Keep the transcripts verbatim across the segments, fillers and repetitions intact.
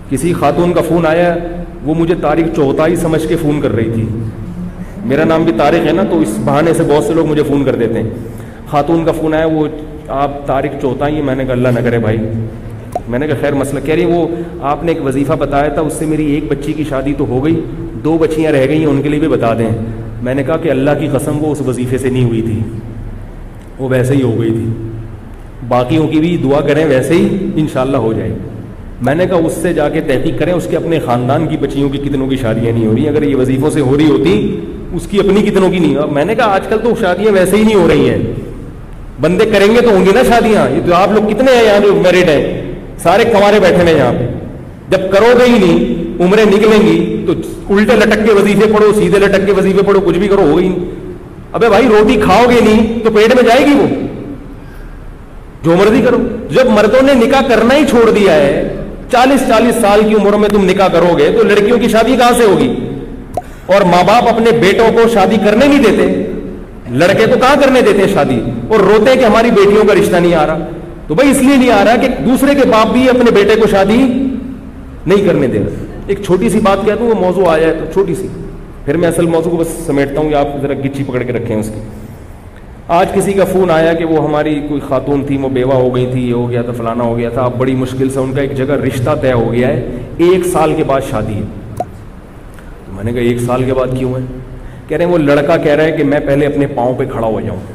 کسی خاتون کا فون آیا, وہ مجھے طارق چوہتائی سمجھ کے فون کر رہی تھی. میرا نام بھی طارق ہے نا, تو اس بہانے سے بہت سے لوگ مجھے فون کر دیتے ہیں. خاتون کا فون آیا, وہ آپ طارق چوہتائی ہیں. میں نے کہا اللہ نہ کرے بھائی. میں نے کہا خیر مسئلہ. کہہ رہی وہ آپ نے ایک وظیفہ بتایا تھا, اس سے میری ایک بچی کی شادی تو ہو گئی, دو بچیاں رہ گئی ہیں, ان کے لیے بھی بتا دیں. میں نے کہا کہ اللہ کی قسم وہ اس وظیفے سے نہیں ہوئی تھی, وہ ویسے ہی ہو گئی تھی. باقیوں کی بھی دعا کریں ویسے ہی انشاءاللہ ہو جائے. میں نے کہا اس سے جا کے تحقیق کریں, اس کے اپنے خاندان کی بچیوں کی کتنوں کی شادیاں نہیں ہو رہی. اگر یہ وظیفوں سے ہو رہی ہوتی, اس کی اپنی کتنوں کی نہیں. میں نے کہا آج کل تو شادیاں ویسے ہی نہیں ہو رہی ہیں, بندے کریں گے تو ہوں گی نا شادیاں. یہ تو آپ لوگ کتنے ہیں یہاں جو میرڈ ہیں, سارے کنوارے بیٹھے ہیں یہاں پہ. جب کرو گے ہی نہیں, عمریں نکلیں گی تو الٹے لٹک کے وظیفے پڑھو, سیدھے لٹک کے وظیفے پڑھو, کچھ بھی کرو, ہوگی نہیں. ابے بھائی روٹی کھاؤ گے نہیں تو پیٹ میں جائے گی, وہ جو مرضی کرو. جب مردوں نے نکاح کرنا ہی چھوڑ دیا ہے, چالیس چالیس سال کی عمر میں تم نکاح کرو گے تو لڑکیوں کی شادی کہاں سے ہوگی؟ اور ماں باپ اپنے بیٹوں کو شادی کرنے نہیں دیتے, لڑکے تو کہاں کرنے دیتے ہیں شادی, اور روتے ہیں کہ ہماری بیٹیوں کا رشتہ نہیں آ رہا. تو بھائی اس لیے نہیں آ رہا کہ دوسرے کے باپ بھی اپنے بیٹے کو شادی نہیں کرنے دے رہے. ایک چھوٹی سی بات کہتا ہوں, وہ موضوع آیا ہے تو چھوٹی سی, پھر میں اصل موضوع کو بس سمیٹتا ہوں, آپ ذرا گچی پکڑ کے رکھیں اس کی. آج کسی کا فون آیا کہ وہ ہماری کوئی خاتون تھی, وہ بیوہ ہو گئی تھی, یہ ہو گیا تھا, فلانا ہو گیا تھا. اب بڑی مشکل سے ان کا ایک جگہ رشتہ طے ہو گیا ہے, ایک سال کے بعد شادی ہے. تو میں نے کہا ایک سال کے بعد کیوں ہے؟ کہہ رہے ہیں وہ لڑکا کہہ رہا ہے کہ میں پہلے اپنے پاؤں پہ کھڑا ہو جاؤں.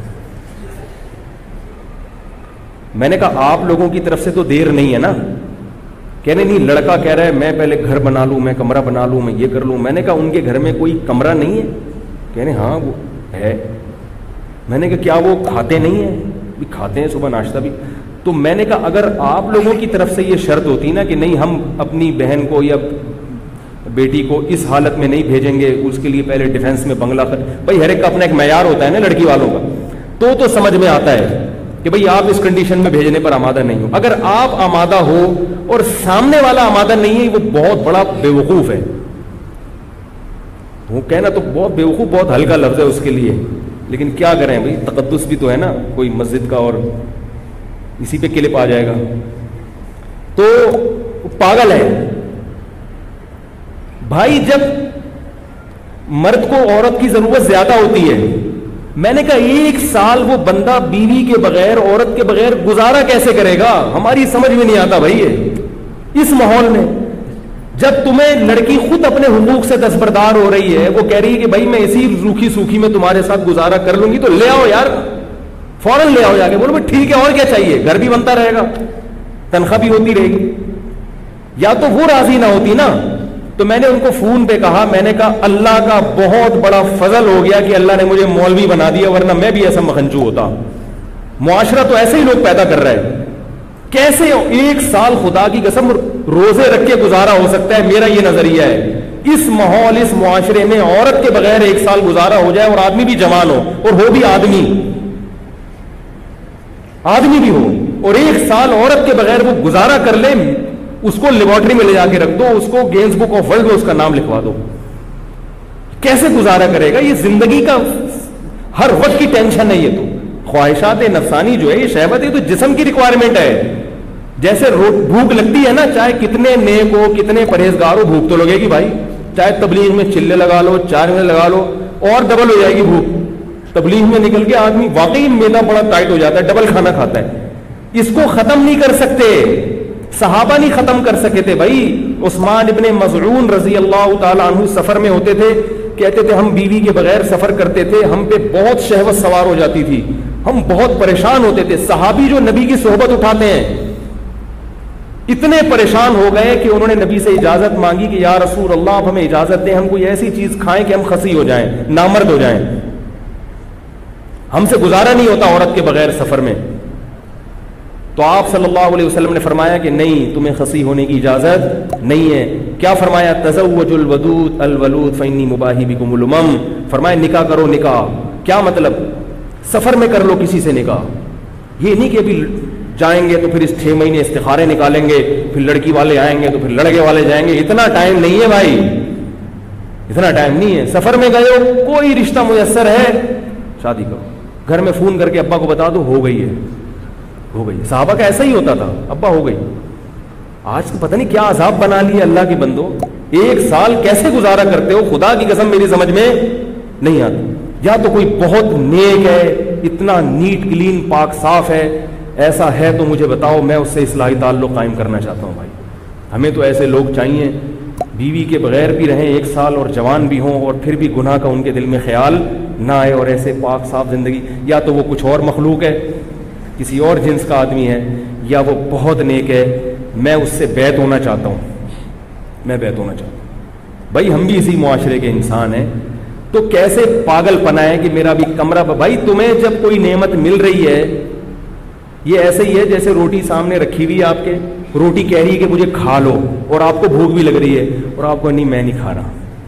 میں نے کہا آپ لوگوں کی طرف سے تو دیر نہیں ہے نا. کہہ رہے نہیں, لڑکا کہہ رہا ہے میں پہلے گھر بنا لوں, میں کمرہ بنا لوں, میں یہ کر لوں. میں نے کہا ان کے گھر میں کوئی کمرہ نہیں ہے؟ کہہ رہے ہاں وہ ہے. میں نے کہا کیا وہ کھاتے نہیں ہیں؟ بھی کھاتے ہیں, صبح ناشتہ بھی. تو میں نے کہا اگر آپ لوگوں کی طرف سے یہ شرط ہوتی نا کہ نہیں ہم اپنی بہن کو یا بیٹی کو اس حالت میں نہیں بھیجیں گے, اس کے لیے پہلے ڈیفینس میں بنگلہ کر, بھائی ہر ایک کا اپنا ایک معیار ہوتا ہے نا لڑکی والوں کا, تو تو سمجھ میں آتا ہے کہ بھئی آپ اس کنڈیشن میں بھیجنے پر آمادہ نہیں ہو. اگر آپ آمادہ ہو اور سامنے والا آمادہ نہیں ہے, وہ بہت بڑا بیوقوف ہے. وہ کہنا تو بہت بیوقوف بہت ہلکا لفظ ہے اس کے لیے, لیکن کیا کریں بھئی, تقدس بھی تو ہے نا کوئی مسجد کا, اور اسی پہ کلپ آ جائے گا. تو پاگل ہے بھائی. جب مرد کو عورت کی ضرورت زیادہ ہوتی ہے, میں نے کہا ایک سال وہ بندہ بیوی کے بغیر, عورت کے بغیر گزارا کیسے کرے گا؟ ہماری سمجھ میں نہیں آتا بھائی. یہ اس ماحول میں جب تمہیں لڑکی خود اپنے حقوق سے دستبردار ہو رہی ہے, وہ کہہ رہی ہے کہ بھائی میں اسی روکھی سوکھی میں تمہارے ساتھ گزارا کر لوں گی, تو لے آؤ یار, فوراً لے آؤ جا کے. بولو بھائی ٹھیک ہے, اور کیا چاہیے, گھر بھی بنتا رہے گا, تنخواہ بھی ہوتی رہے گی. یا تو وہ راضی نہ ہوتی نا. تو میں نے ان کو فون پہ کہا, میں نے کہا اللہ کا بہت بڑا فضل ہو گیا کہ اللہ نے مجھے مولوی بنا دیا, ورنہ میں بھی ایسا مخنچو ہوتا. معاشرہ تو ایسے ہی لوگ پیدا کر رہا ہے. کیسے ایک سال خدا کی قسم روزے رکھ کے گزارا ہو سکتا ہے؟ میرا یہ نظریہ ہے, اس ماحول اس معاشرے میں عورت کے بغیر ایک سال گزارا ہو جائے, اور آدمی بھی جوان ہو, اور ہو بھی آدمی آدمی بھی ہو, اور ایک سال عورت کے بغیر وہ گزارا کر لے, اس کو لیبارٹری میں لے جا کے رکھ دو, اس کو گینز بک آف ورلڈ میں اس کا نام لکھوا دو. کیسے گزارا کرے گا؟ یہ زندگی کا ہر وقت کی ٹینشن ہے. یہ تو خواہشات نفسانی جو ہے, یہ شہوت ہے, تو جسم کی ریکوائرمنٹ ہے. جیسے بھوک لگتی ہے نا, چاہے کتنے نیک ہو, کتنے پرہیزگار ہو, بھوک تو لگے گی بھائی. چاہے تبلیغ میں چلے لگا لو, چار میں لگا لو, اور ڈبل ہو جائے گی بھوک. تبلیغ میں نکل کے آدمی واقعی میدا بڑا ٹائٹ ہو جاتا ہے, ڈبل کھانا کھاتا ہے. اس کو ختم نہیں کر سکتے, صحابہ نہیں ختم کر سکے تھے بھائی. عثمان ابن مظعون رضی اللہ تعالی عنہ سفر میں ہوتے تھے, کہتے تھے ہم بیوی کے بغیر سفر کرتے تھے, ہم پہ بہت شہوت سوار ہو جاتی تھی, ہم بہت پریشان ہوتے تھے. صحابی جو نبی کی صحبت اٹھاتے ہیں, اتنے پریشان ہو گئے کہ انہوں نے نبی سے اجازت مانگی کہ یا رسول اللہ آپ ہمیں اجازت دیں, ہم کوئی ایسی چیز کھائیں کہ ہم خسی ہو جائیں, نامرد ہو جائیں, ہم سے گزارا نہیں ہوتا عورت کے بغیر سفر میں. تو آپ صلی اللہ علیہ وسلم نے فرمایا کہ نہیں, تمہیں خسی ہونے کی اجازت نہیں ہے. کیا فرمایا؟ تزوج الودود الولود فانی مباہی بکم الامم. فرمایا نکاح کرو. نکاح کیا مطلب؟ سفر میں کر لو کسی سے نکاح. یہ نہیں کہ ابھی جائیں گے تو پھر اس چھ مہینے استخارے نکالیں گے, پھر لڑکی والے آئیں گے تو پھر لڑکے والے جائیں گے. اتنا ٹائم نہیں ہے بھائی, اتنا ٹائم نہیں ہے. سفر میں گئے ہو, کوئی رشتہ میسر ہے, شادی کرو. گھر میں فون کر کے ابا کو بتا دو ہو گئی ہے, ہو گئی. صحابہ کا ایسا ہی ہوتا تھا, ابا ہو گئی. آج تو پتہ نہیں کیا عذاب بنا لیا اللہ کے بندو. ایک سال کیسے گزارا کرتے ہو خدا کی قسم میری سمجھ میں نہیں آتی. یا تو کوئی بہت نیک ہے, اتنا نیٹ کلین پاک صاف ہے, ایسا ہے تو مجھے بتاؤ, میں اس سے اصلاحی تعلق قائم کرنا چاہتا ہوں. بھائی ہمیں تو ایسے لوگ چاہیے, بیوی کے بغیر بھی رہیں ایک سال اور جوان بھی ہوں اور پھر بھی گناہ کا ان کے دل میں خیال نہ آئے, اور ایسے پاک صاف زندگی. یا تو وہ کچھ اور مخلوق ہے, کسی اور جنس کا آدمی ہے, یا وہ بہت نیک ہے. میں اس سے بیعت ہونا چاہتا ہوں, میں بیعت ہونا چاہتا ہوں. بھائی ہم بھی اسی معاشرے کے انسان ہیں, تو کیسے پاگل پنا ہے کہ میرا بھی کمرہ. بھائی تمہیں جب کوئی نعمت مل رہی ہے, یہ ایسے ہی ہے جیسے روٹی سامنے رکھی ہوئی ہے آپ کے, روٹی کہہ رہی ہے کہ مجھے کھا لو, اور آپ کو بھوک بھی لگ رہی ہے, اور آپ کو نہیں میں نہیں کھا رہا,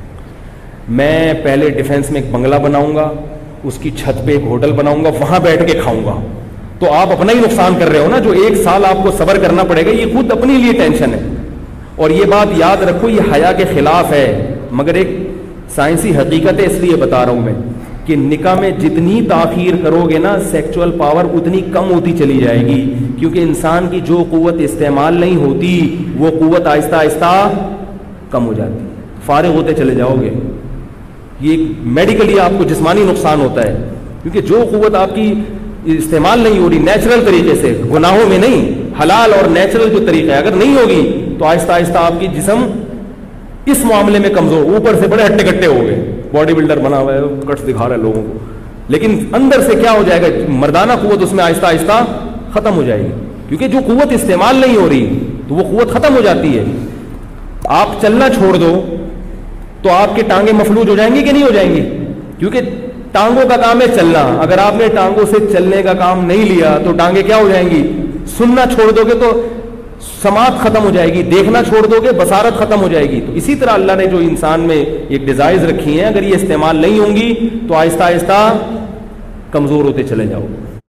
میں پہلے ڈیفینس میں ایک بنگلہ بناؤں گا, اس کی چھت پہ ایک ہوٹل بناؤں گا, وہاں بیٹھ کے کھاؤں گا. تو آپ اپنا ہی نقصان کر رہے ہو نا. جو ایک سال آپ کو صبر کرنا پڑے گا یہ خود اپنے لیے ٹینشن ہے. اور یہ بات یاد رکھو, یہ حیا کے خلاف ہے, مگر ایک سائنسی حقیقت ہے, اس لیے بتا رہا ہوں میں کہ نکاح میں جتنی تاخیر کرو گے نا سیکچول پاور اتنی کم ہوتی چلی جائے گی, کیونکہ انسان کی جو قوت استعمال نہیں ہوتی وہ قوت آہستہ آہستہ کم ہو جاتی, فارغ ہوتے چلے جاؤ گے. یہ میڈیکلی آپ کو جسمانی نقصان ہوتا ہے, کیونکہ جو قوت آپ کی استعمال نہیں ہو رہی نیچرل طریقے سے, گناہوں میں نہیں, حلال اور نیچرل جو طریقہ ہے, اگر نہیں ہوگی تو آہستہ آہستہ آپ کی جسم اس معاملے میں کمزور, اوپر سے بڑے ہٹے کٹے ہو گئے, باڈی بلڈر بنا ہوا ہے, کٹس دکھا رہا ہے لوگوں کو, لیکن اندر سے کیا ہو جائے گا, مردانہ قوت اس میں آہستہ آہستہ ختم ہو جائے گی, کیونکہ جو قوت استعمال نہیں ہو رہی تو وہ قوت ختم ہو جاتی ہے. آپ چلنا چھوڑ دو تو آپ کے ٹانگیں مفلوج ہو جائیں گی کہ نہیں ہو جائیں گی, کیونکہ ٹانگوں کا کام ہے چلنا. اگر آپ نے ٹانگوں سے چلنے کا کام نہیں لیا تو ٹانگیں کیا ہو جائیں گی, سننا چھوڑ دو گے تو سماعت ختم ہو جائے گی, دیکھنا چھوڑ دو گے بصارت ختم ہو جائے گی. تو اسی طرح اللہ نے جو انسان میں ایک ڈیزائرز رکھی ہیں, اگر یہ استعمال نہیں ہوں گی تو آہستہ آہستہ کمزور ہوتے چلے جاؤ گے.